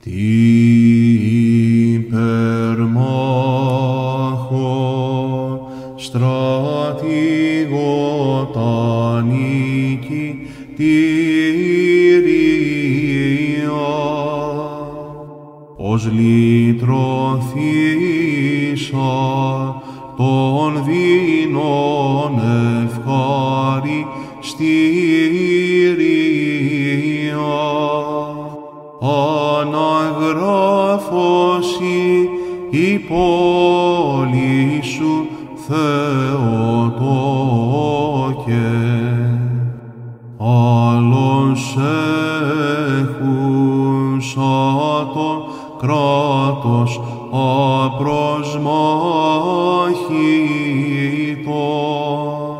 υπερμάχο στρατηγό τα νικητήρια, ως λυτρωθήσα των δεινών ευχαριστήρια, αναγράφωση η πόλη σου Θεοτόκε, άλλος έχουσα το κράτος απροσμάχητον,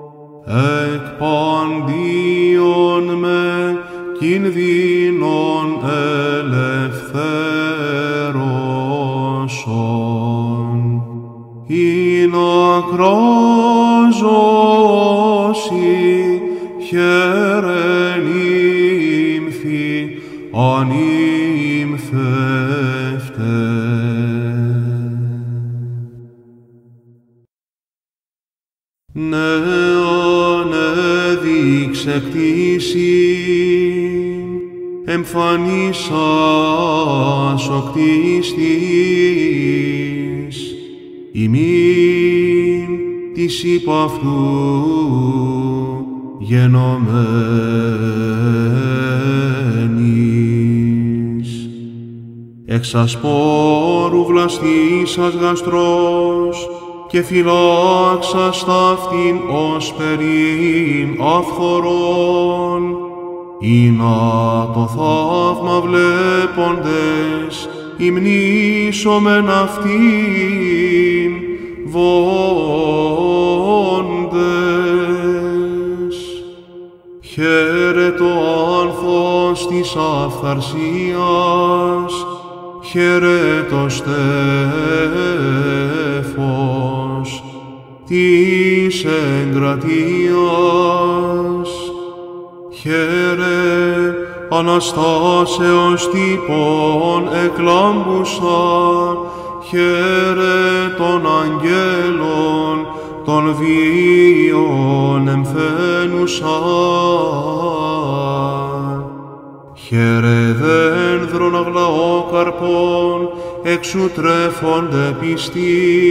εκπαντίον με κινδύνων ελευθέρωσον, ειν ακράζωση χαίρεν ύμφη ανύμφευτε. Νέαν έδειξε κτήσιν, εμφανίσας ο κτίστης, ημίν της υπ' αυτού γενομένης. Εξ ασπόρου βλαστήσας γαστρός και φυλάξας ταύτην ως περίν αυθορών, εινά το θαύμα βλέποντες υμνήσομεν αυτήν βόντες. Χαίρε το άνθος της αυθαρσίας, χαίρε το στέφος της εγκρατείας, χαίρε Αναστάσεως τύπων εκλάμπουσα, χαίρε των αγγέλων των βίων εμφαίνουσα, χαίρε δένδρον αγλαόκαρπων εξου τρέφονται πιστοί,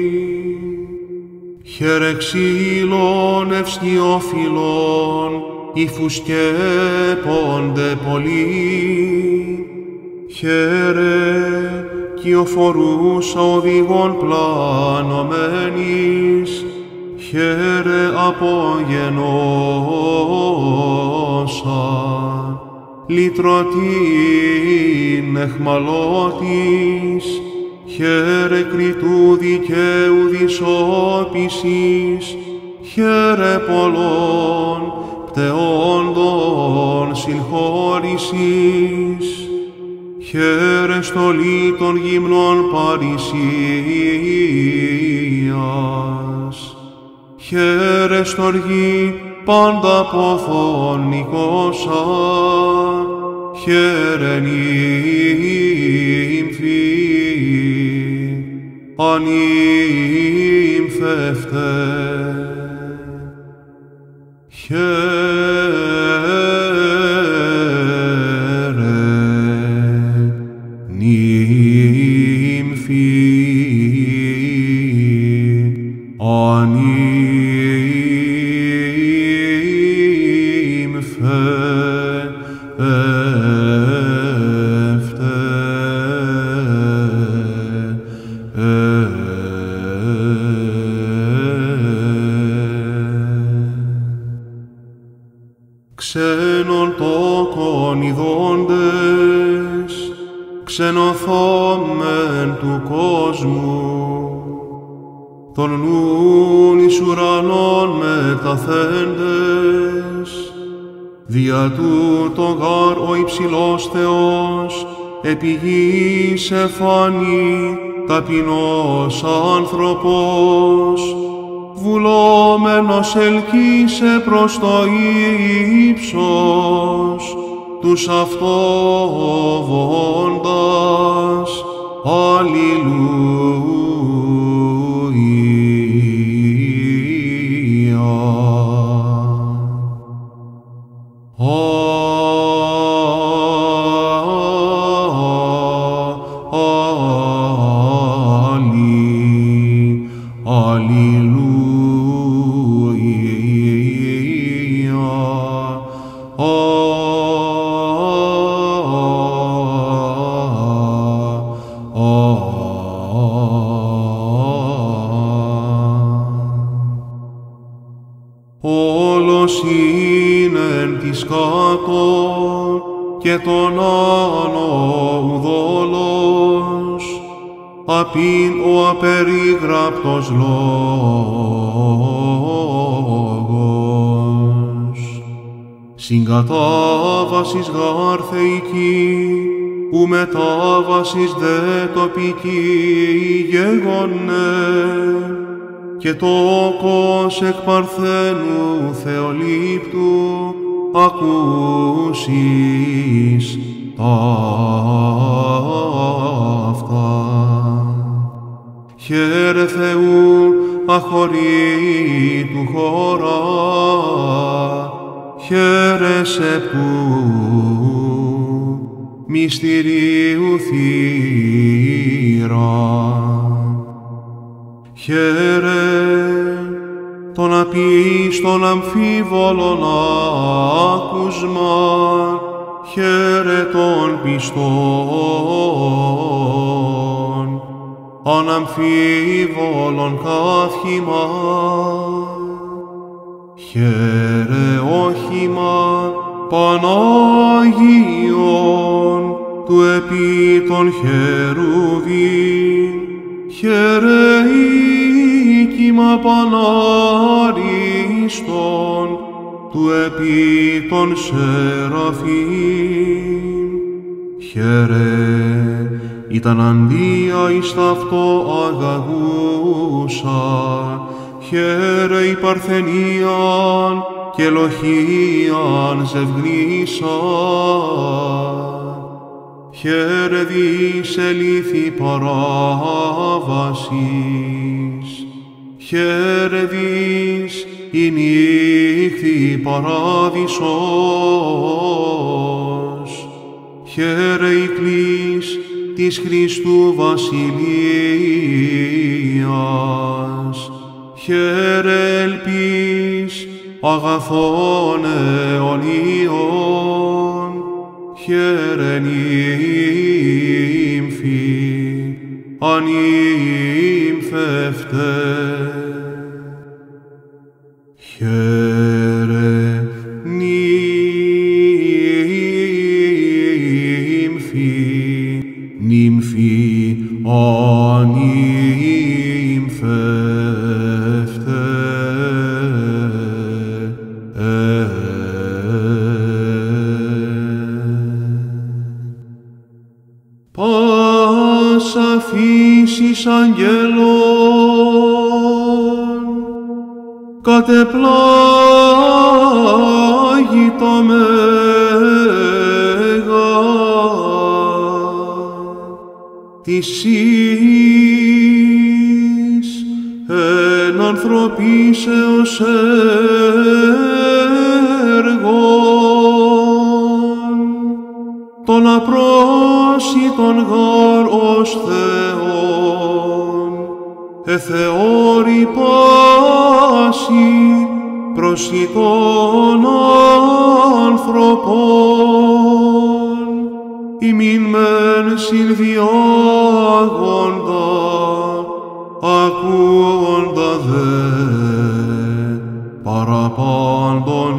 χαίρε ξύλων ευστιόφυλλων ύφους σκέπονται πολλοί, χαίρε κυοφορούσα οδηγών πλανωμένης, χαίρε απογενώσα λυτρωτήν εχμαλώτης, χαίρε κριτού δικαίου δυσόπισης, χαίρε πολλών πτεόντων συγχώρησης, χαίρε στολή των γυμνών παρησίας, χαίρε στοργή πάντα πόθον νικόσα, χαίρε νύμφη ανύμφευτε. Ξένων τόκων ειδώντες, ξενωθόμεν του κόσμου, των νουν εις ουρανών μεταθέντες, δια τούτο γάρ ο υψηλός Θεός επί γης εφάνη ταπεινός άνθρωπος, βουλόμενος ελκύσε προς το ύψος τους αυτόβοντας. Αλληλούια. Όλος είναι εν της κάτω και τον άνω ουδόλος, απειν ο απερίγραπτος λόγος. Συγκατάβασης γάρ θεϊκή, ου μετάβασης δε τοπική γεγονέ, και τόκος εκ παρθένου Θεολήπτου ακούσεις ταύτα. Χαίρε Θεού αχωρήτου χώρα, χαίρε σεπτού μυστηρίου θύρα. Χαίρε τον απίστων αμφίβολων άκουσμα, χαίρε τον πιστών αναμφίβολων καύχημα. Χαίρε όχημα Παναγίων του επί των χερουβίν, χαίρε οίκημα Πανάριστον του επί των Σεραφείμ. Χαίρε ήταν αντία εις ταυτό αγαγούσα, χαίρε η παρθενίαν και λοχίαν ζευγνήσα. Χαίρε δις ελήθη παράβασης, χαίρε δις η νύχθη παράδεισος, χαίρε η κλής της Χριστού βασιλείας, χαίρε ελπίς αγαθών αιωνίων, χαίρε νύμφη ανύμφευτε. Χαίρε νύμφη ανύμφευτε. Πάσα φύσης αγγέλων κατεπλάγει το μέγα της εις εν ανθρωπίσεως έργων, τον απρόσιτον γάρ ως Θεόν, εθεώρη πάση προσιτών ανθρωπών, ημίν μεν συνδιάγοντα, ακούοντα δε παραπάντων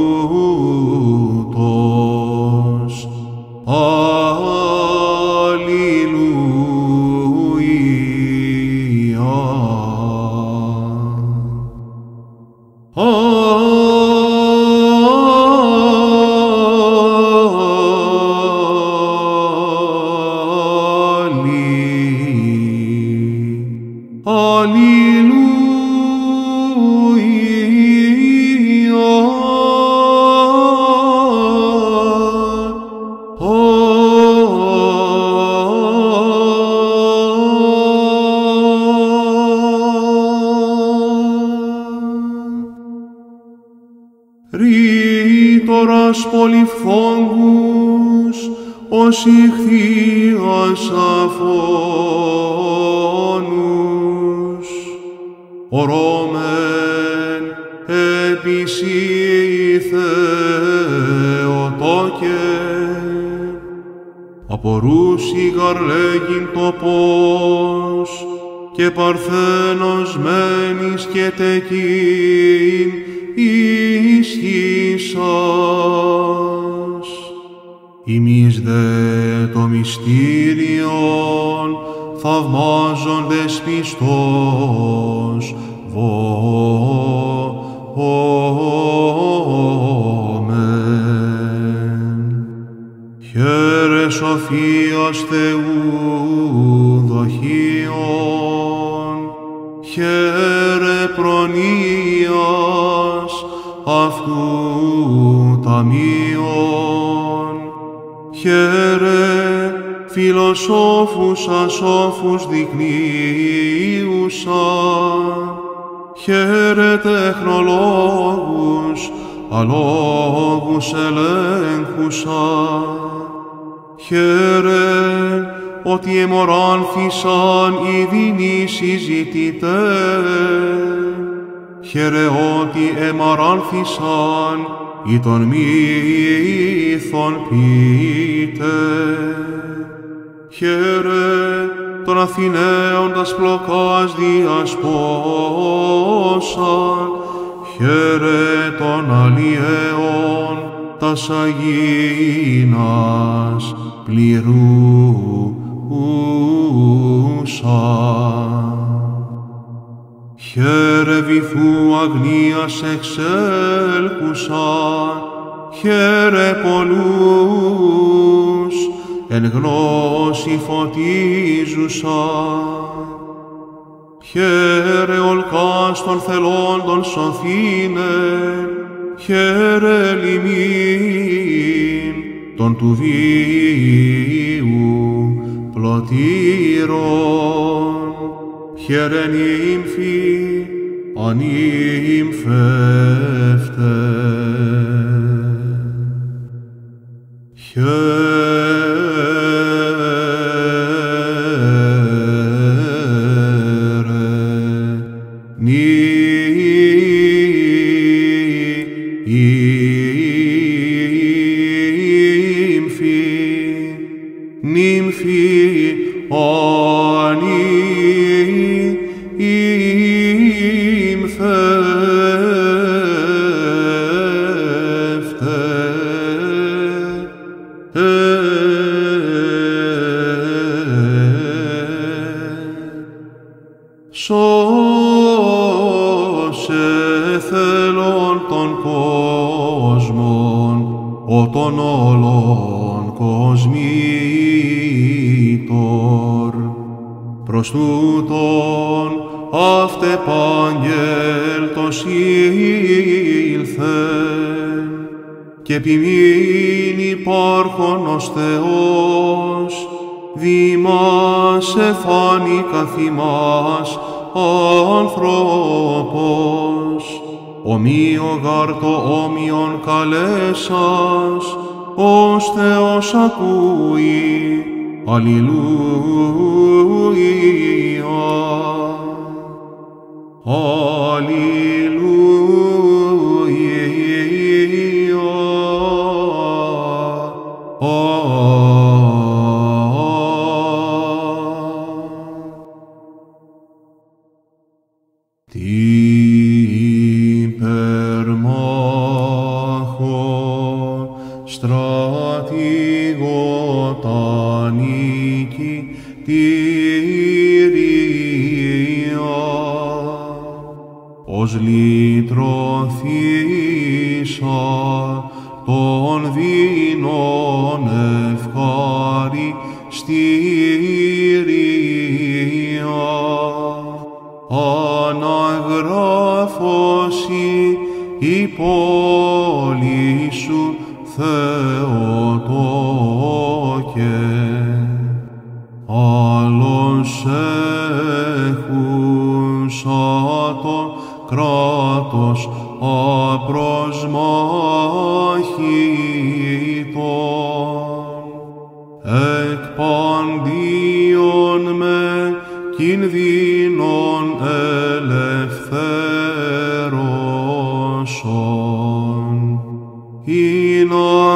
ούτως. ως πολυφθόγκους, ως ηχθείας αφώνους. Ορώμεν επισή Θεοτόκε, απορούσι γαρλέγειν τοπός, και παρθένος μένεις και τεκείν ισχύσας. Ημείς δε το μυστήριον θαυμάζοντες πιστός βόμεν. Χαίρε σοφίας Θεού δοχείων, χαίρε προνοίας αυτού ταμείων, χαίρε φιλοσόφους ασόφους δεικνύουσα, χαίρε τεχνολόγους αλόγους ελέγχουσα, χαίρε ότι εμοράνθησαν οι δεινοί συζητητέ, χαίρε ότι εμοράνθησαν οι των μύθων ποιητέ, χαίρε των Αθηναίων τας πλοκάς διασπόσαν, χαίρε των αλλιέων τας αγίνας πληρούσαν. Χαίρε βυθού αγνίας εξέλκουσαν, χαίρε πολλούς εν γνώση φωτίζουσαν. Χαίρε ολκάς των θελόντων σωθήνε, χαίρε λιμήν των του βίου πλωτήρων, χαίρε νύμφοι ανύμφευτε. Σώσε θέλον των κόσμων, ο των όλων κοσμήτωρ. Προς τούτον αυτεπάγγελτος ήλθεν, και ποιμήν υπάρχον ως Θεός, δήμας εφάνει καθημάς άνθρωπος, ομοίο γάρ το όμοιον καλέσας, ως Θεός ακούει. Αλληλούια. Υπερμάχων στρατηγό τα νίκη τηρία, ως λυτρωθήσα των δεινών ευχαριστήρια, αναγράφωση η πόλη σου Θεοτόκε, άλλος έχουσα το κράτος απροσμάχη. εκπαντίον με κινδύνων ελευθέρωσον, ειν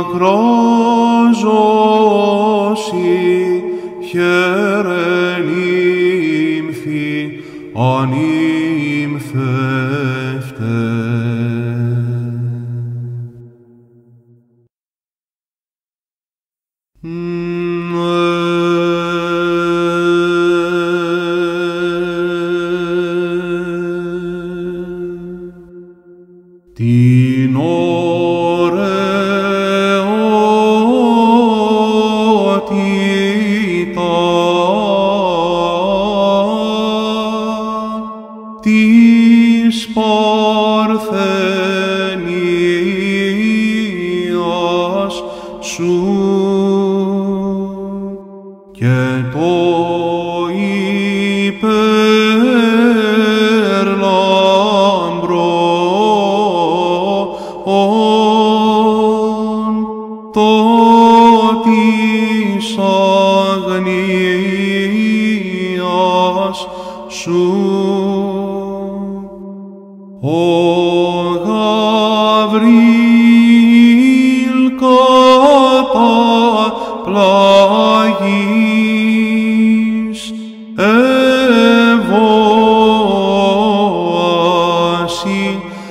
ακράζωσι χαίρεν ήμφη ανήμφευτε. Την ωραιότητα της παρθενίας σου και το το της αγνίας σου, ο Γαβριήλ καταπλαγής ευώασι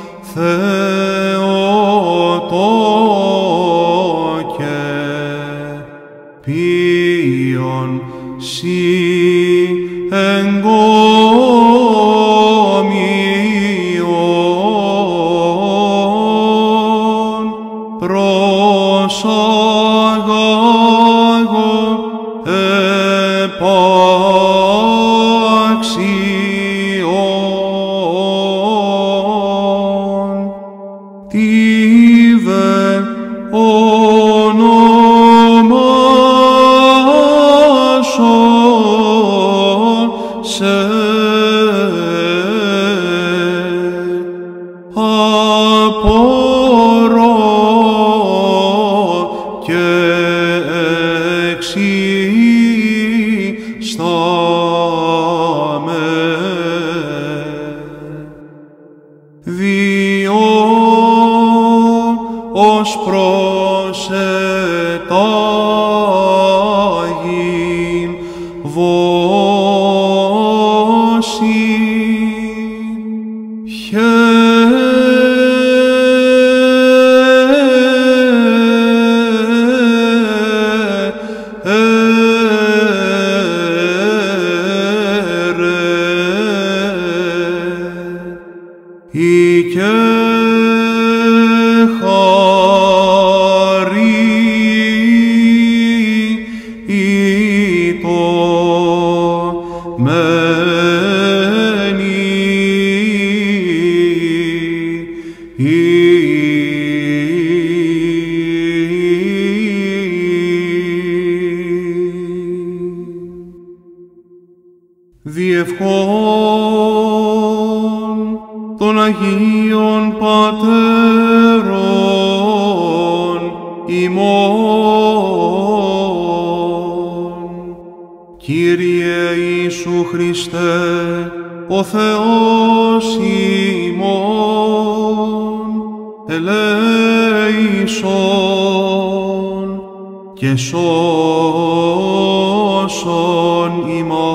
Θεοτόκε ποιον σοι εγκόμιον προσαγάγω επάξιον τι δε ονομάσω σε απορώ και εξίσταμαι διό ως προσετάγειν βόσι και χαρί το διευχών των Αγίων Πατέρων ημών. Κύριε Ιησού Χριστέ, ο Θεός ημών, ελέησον και σώσον ημάς.